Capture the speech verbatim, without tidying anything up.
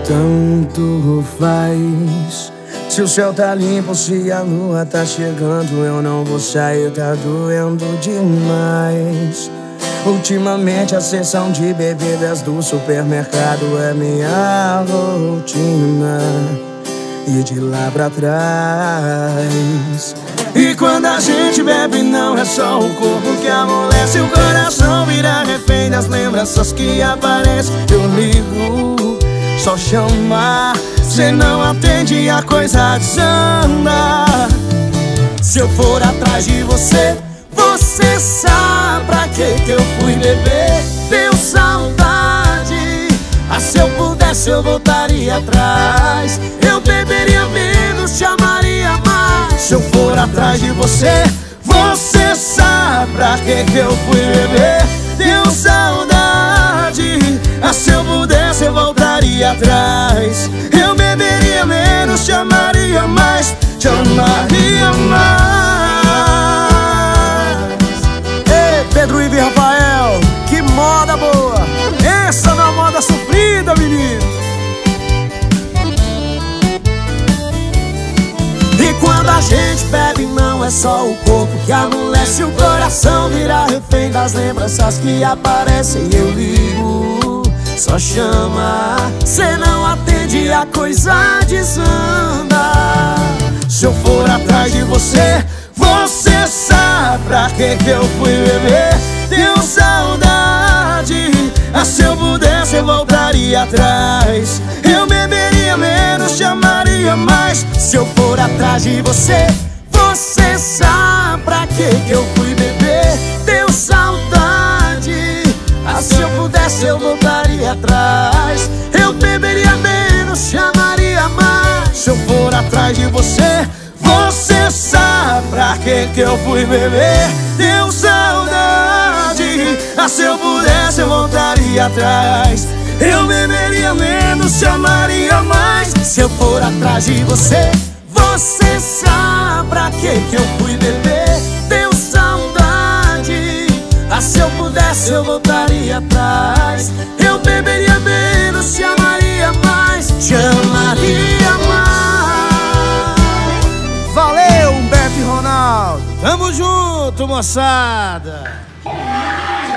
tanto faz. Se o céu tá limpo, se a lua tá chegando, eu não vou sair, tá doendo demais. Ultimamente a seção de bebidas do supermercado é minha rotina, e de lá pra trás. E quando a gente bebe não é só o corpo que amolece, o coração vira refém das lembranças que aparecem. Eu ligo, só chamar, cê não atende, a coisa desanda. Se eu for atrás de você, você sabe pra que que eu fui beber. Deu saudade, ah, se eu pudesse eu voltaria atrás. Eu beberia menos, te amaria mais. Se eu for atrás de você, você sabe pra que que eu fui beber. Deu saudade, ah, se eu pudesse eu voltaria atrás. Eu beberia menos, te amaria mais. Te amaria mais. Ei, Pedro Ivo e Rafael, que moda boa! Essa não é moda sofrida, menino! E quando a gente bebe não é só o corpo que amolece, o coração vira refém das lembranças que aparecem. Eu ligo, só chama, cê não atende, a coisa desanda. Se eu for atrás de você, você sabe pra que que eu fui beber. Deu saudade, ah, se eu pudesse eu voltaria atrás. Eu beberia menos, te amaria mais. Se eu for atrás de você, você sabe pra que que eu fui beber. Deu saudade, ah, se eu pudesse eu voltaria atrás. Eu beberia menos, te amaria mais. Se eu for atrás de você, você sabe pra que que eu fui beber. Deu saudade, ah, se eu pudesse eu voltaria atrás. Eu beberia menos, te amaria mais. Se eu for atrás de você, você sabe pra que que eu fui beber. Deu saudade, ah, se eu pudesse eu voltaria atrás. Eu beberia menos, te amaria mais. Te amaria mais. Valeu, Humberto e Ronaldo! Tamo junto, moçada!